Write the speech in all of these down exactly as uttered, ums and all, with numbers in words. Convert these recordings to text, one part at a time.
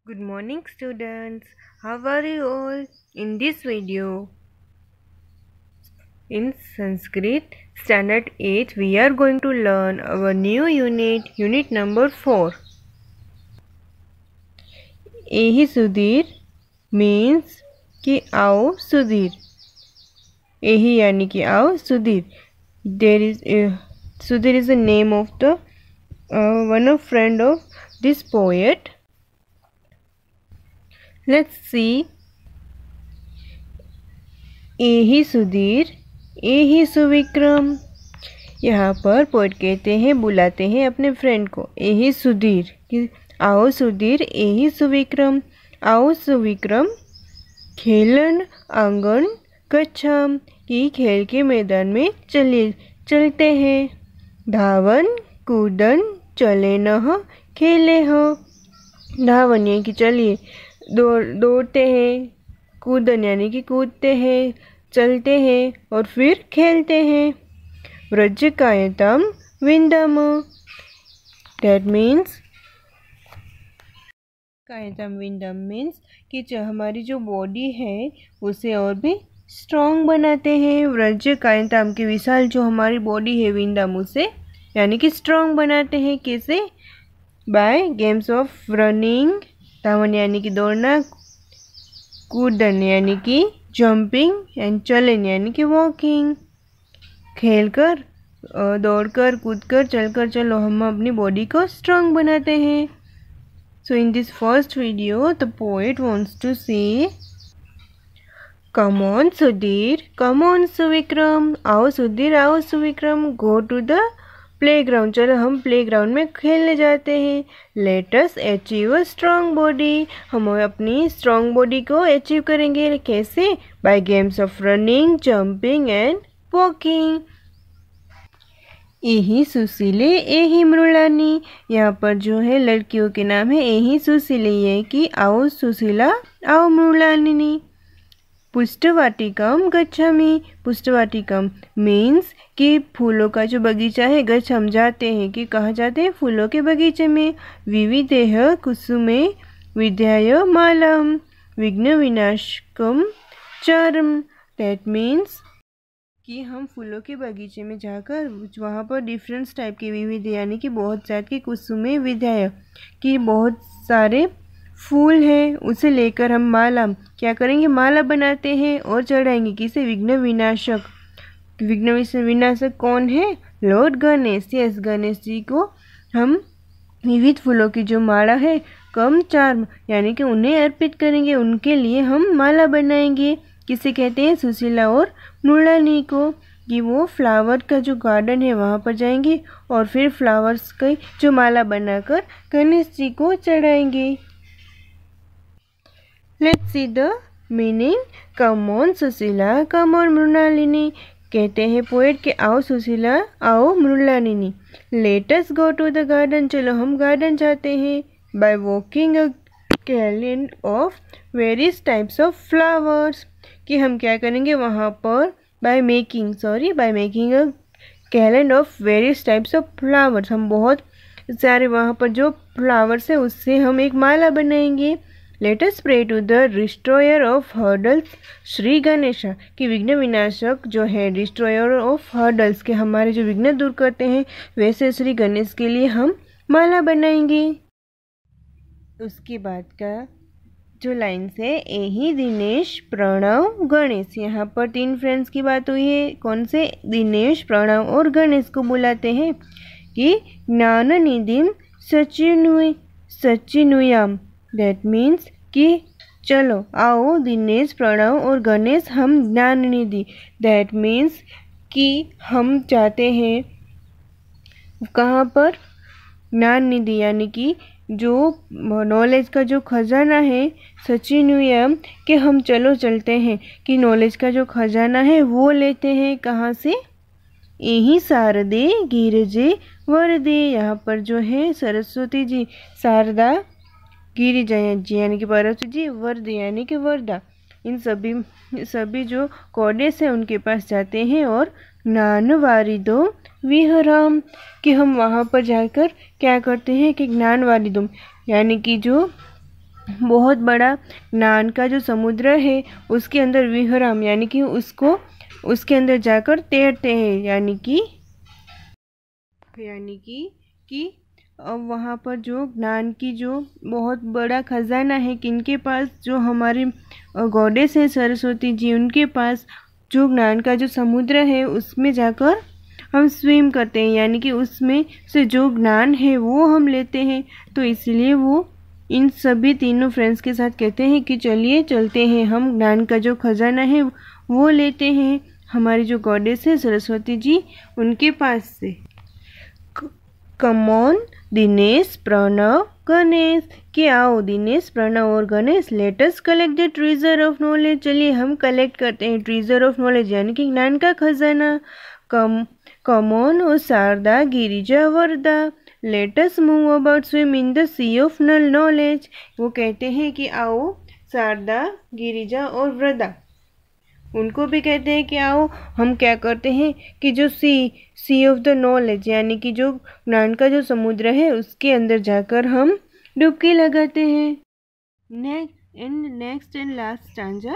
Good morning students, how are you all? In this video, in Sanskrit Standard eight, we are going to learn our new unit, unit number four. Ehi Sudhir means कि आओ Sudhir. Ehi यानी कि आओ Sudhir. There is a, Sudhir is the name of the uh, one of friend of this poet. Let's see. एही सुधीर एही सुविक्रम. यहाँ पर poet कहते हैं, बुलाते हैं अपने फ्रेंड को एही सुधीर कि आओ सुधीर एही सुविक्रम. आओ सुविक्रम खेलन आंगन गच्छाम कि खेल के मैदान में चले चलते हैं. धावन कूदन चले न खेले ह. धावन यानी कि चलिए दौड़ दौड़ते हैं. कूदन यानी कि कूदते हैं, चलते हैं और फिर खेलते हैं. व्रज कायतम विंदम. दैट मीन्स कायतम विंदम मीन्स कि जो हमारी जो बॉडी है उसे और भी स्ट्रॉन्ग बनाते हैं. व्रज कायतम की विशाल जो हमारी बॉडी है विंदम उसे यानी कि स्ट्रॉन्ग बनाते हैं. कैसे? By games of running. धावन यानी कि दौड़ना, कूदन यानी कि जंपिंग एंड चलन यानी कि वॉकिंग. खेलकर, दौड़कर, कूदकर, चलकर चलो हम अपनी बॉडी को स्ट्रांग बनाते हैं. So in this first video the poet wants to say come on Sudhir, come on Suvikram. आओ सुधीर, आओ Suvikram. Go to the playground. चलो हम प्लेग्राउंड में खेलने जाते हैं. Let us achieve a strong body. हम अपनी स्ट्रॉन्ग बॉडी को अचीव करेंगे. कैसे? By games of running, jumping and walking. एही सुशीले एही मृणालिनी. यहाँ पर जो है लड़कियों के नाम है एही सुशीले, ये कि आओ सुशीला, आओ मृणालिनी. पुष्पवाटिकम गच्छामि. पुष्पवाटिकम मीन्स कि फूलों का जो बगीचा है. गच्छ हम जाते हैं कि कहाँ जाते हैं? फूलों के बगीचे में. विविधेह कुसुमे विद्याय मालम विघ्न विनाशकम चारम. दैट मीन्स कि हम फूलों के बगीचे में जाकर वहाँ पर डिफरेंट टाइप के विविध यानी कि बहुत जात के कुसुमे विद्याय कि बहुत सारे फूल है, उसे लेकर हम माला क्या करेंगे? माला बनाते हैं और चढ़ाएंगे. किसे? विघ्न विनाशक. विघ्न विनाशक कौन है? लॉर्ड गणेश. यस, गणेश जी को हम विविध फूलों की जो माला है कम चार्म यानी कि उन्हें अर्पित करेंगे. उनके लिए हम माला बनाएंगे. किसे कहते हैं? सुशीला और मृणालिनी को. कि वो फ्लावर का जो गार्डन है वहाँ पर जाएंगे और फिर फ्लावर्स की जो माला बनाकर गणेश जी को चढ़ाएंगे. Let's see the meaning. Come on Sushila, come on Mrinalini. कहते हैं पोएट के आओ सुशीला, आओ Mrinalini. Let us go to the garden. चलो हम गार्डन जाते हैं. By walking a garland of various types of flowers. कि हम क्या करेंगे वहाँ पर? By making, sorry, by making a garland of various types of flowers. हम बहुत सारे वहाँ पर जो फ्लावर्स है उससे हम एक माला बनाएंगे. Let us pray to the destroyer of hurdles, Shri Ganesha. कि विघ्न विनाशक जो है destroyer of hurdles के हमारे जो विघ्न दूर करते हैं वैसे श्री गणेश के लिए हम माला बनाएंगे. उसके बाद का जो लाइन्स है एही दिनेश प्रणव गणेश. यहाँ पर तीन फ्रेंड्स की बात हुई है. कौन से? दिनेश, प्रणव और गणेश को बुलाते हैं कि ज्ञान निधिम सचिनु सचिनुयाम. दैट मीन्स कि चलो आओ दिनेश, प्रणव और गणेश हम ज्ञान निधि. दैट मीन्स कि हम चाहते हैं कहाँ पर? ज्ञान निधि यानी कि जो नॉलेज का जो खजाना है सचिनुयम कि हम चलो चलते हैं कि नॉलेज का जो खजाना है वो लेते हैं. कहाँ से? यही शारदे गिरिजे वरदे. यहाँ पर जो है सरस्वती जी, शारदा, गिरिजा जी यानी कि पार्वती जी, वरदे यानी कि वरदा. इन सभी सभी जो गॉडेस है उनके पास जाते हैं और ज्ञान वारिदो विहराम कि हम वहाँ पर जाकर क्या करते हैं कि ज्ञान वारिदो यानी कि जो बहुत बड़ा ज्ञान का जो समुद्र है उसके अंदर विहरम यानी कि उसको उसके अंदर जाकर तैरते हैं, यानी कि यानी कि कि अब वहाँ पर जो ज्ञान की जो बहुत बड़ा खजाना है किनके पास, जो हमारे गॉडेस है सरस्वती जी, उनके पास जो ज्ञान का जो समुद्र है उसमें जाकर हम स्विम करते हैं, यानी कि उसमें से जो ज्ञान है वो हम लेते हैं। तो इसलिए वो इन सभी तीनों फ्रेंड्स के साथ कहते हैं कि चलिए चलते हैं, हम ज्ञान का जो खजाना है वो लेते हैं हमारी जो गॉडेस है सरस्वती जी उनके पास से। कम ऑन दिनेश, प्रणव, गणेश, कि आओ दिनेश, प्रणव और Ganesh, let us collect the treasure of knowledge, चलिए हम कलेक्ट करते हैं ट्रेजर ऑफ नॉलेज यानी कि ज्ञान का खजाना। Come come on O Sharada, Girija, Varada, let us move about swim in the sea of knowledge. वो कहते हैं कि आओ शारदा, गिरिजा और वरदा, उनको भी कहते हैं कि आओ हम क्या करते हैं कि जो sea sea of the knowledge यानी कि जो ज्ञान का जो समुद्र है उसके अंदर जाकर हम डुबकी लगाते हैं। Next and next and last stanza,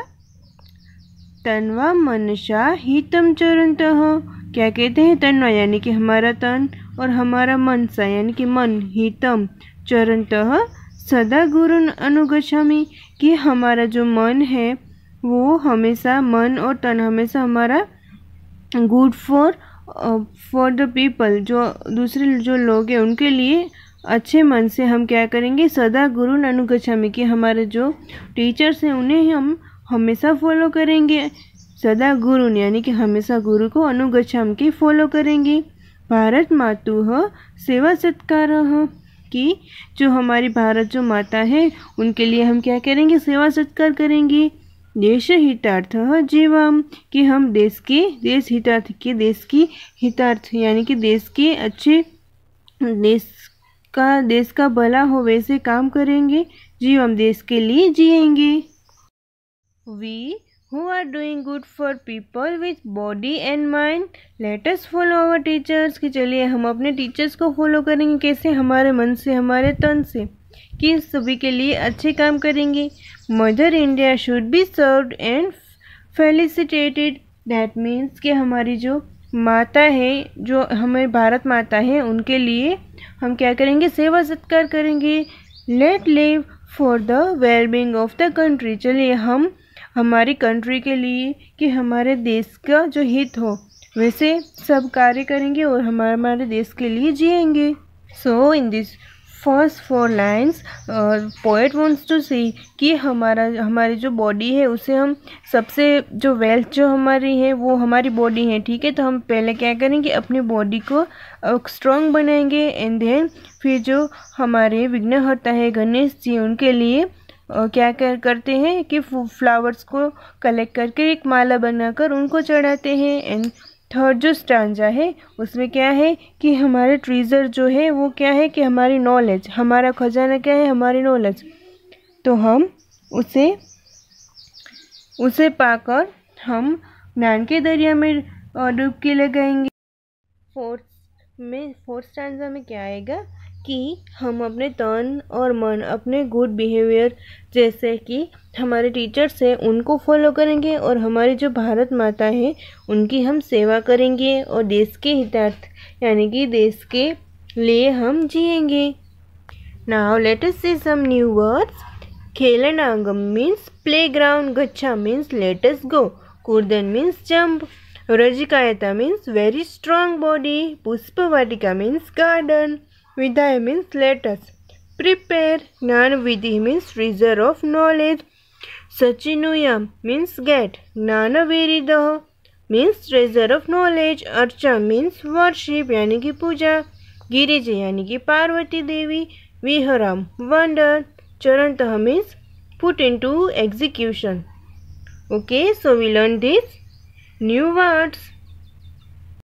तन्वा मनसा हितम चरंतः, क्या कहते हैं तन्वा यानी कि हमारा तन और हमारा मनसा यानी कि मन, हितम चरंतः सदा गुरुन अनुगच्छामि, कि हमारा जो मन है वो हमेशा, मन और तन हमेशा हमारा good for for the people, जो दूसरे जो लोग हैं उनके लिए अच्छे मन से हम क्या करेंगे, सदा गुरुन अनुगच्छामि, कि हमारे जो टीचर्स हैं उन्हें हम हमेशा फॉलो करेंगे। सदा गुरुन यानी कि हमेशा गुरु को, अनुगच्छामि की फॉलो करेंगे। भारत मातुः सेवा सत्कारः, कि जो हमारी भारत जो माता है उनके लिए हम क्या करेंगे, सेवा सत्कार करेंगे। देश हितार्थ जीवम, कि हम देश के देश हितार्थ के देश की हितार्थ यानी कि देश के अच्छे, देश का देश का भला हो वैसे काम करेंगे। जीवम देश के लिए जिएंगे। We who are doing good for people with body and mind, let us follow our teachers, कि चलिए हम अपने टीचर्स को फॉलो करेंगे, कैसे, हमारे मन से, हमारे तन से, कि सभी के लिए अच्छे काम करेंगे। Mother India should be served and felicitated, that means कि हमारी जो माता है, जो हमारी भारत माता है, उनके लिए हम क्या करेंगे, सेवा सत्कार करेंगे। Let live for the wellbeing of the country, चलिए हम हमारी कंट्री के लिए, कि हमारे देश का जो हित हो वैसे सब कार्य करेंगे और हमारे हमारे देश के लिए जिएंगे। So in this first four lines poet wants to say कि हमारा हमारी जो बॉडी है उसे हम सबसे जो वेल्थ जो हमारी है वो हमारी बॉडी है, ठीक है। तो हम पहले क्या करेंगे, अपनी बॉडी को स्ट्रॉन्ग बनाएंगे एंड देन फिर जो हमारे विघ्नहर्ता है गणेश जी, उनके लिए और क्या कर करते हैं कि फ्लावर्स को कलेक्ट करके एक माला बनाकर उनको चढ़ाते हैं। एंड थर्ड जो स्टांजा है उसमें क्या है कि हमारे ट्रेजर जो है वो क्या है कि हमारी नॉलेज, हमारा खजाना क्या है, हमारी नॉलेज। तो हम उसे उसे पाकर हम ज्ञान के दरिया में डुबकी लगाएंगे। फोर्थ में फोर्थ स्टांजा में क्या आएगा कि हम अपने तन और मन, अपने गुड बिहेवियर जैसे कि हमारे टीचर्स हैं उनको फॉलो करेंगे और हमारी जो भारत माता है उनकी हम सेवा करेंगे और देश के हितार्थ यानी कि देश के लिए हम जिएंगे। Now let us see some new words. खेलनांगम मीन्स प्ले ग्राउंड, गच्छा मीन्स लेट अस गो, कूर्दन मीन्स जंप, रजिकायता मीन्स वेरी स्ट्रॉन्ग बॉडी, पुष्पवाटिका means garden, Vidaya means let us prepare, Jnana Vidhi means treasure of knowledge, Sachinuyam means get, Jnana Viridah means treasure of knowledge, Archa means worship यानी कि पूजा, गिरिजा यानी कि पार्वती देवी, विहरम wonder, Charantah means put into execution. Okay, so we learned these new words.